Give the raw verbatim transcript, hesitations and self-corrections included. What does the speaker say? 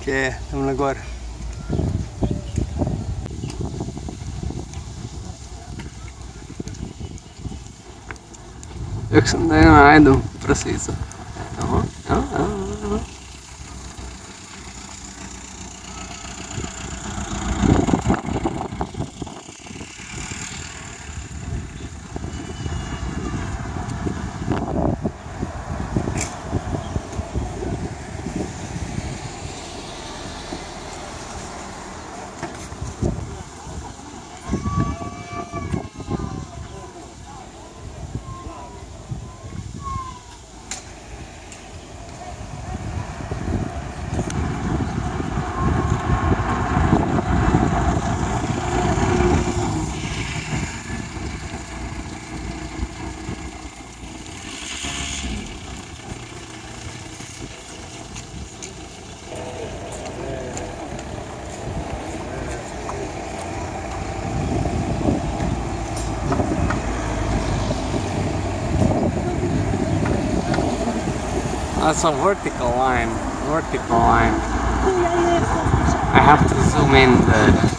Je, tamo na gore. Još sam da je najdu prasica. Evo, evo, evo, evo. That's a vertical line, vertical line. I have to zoom in the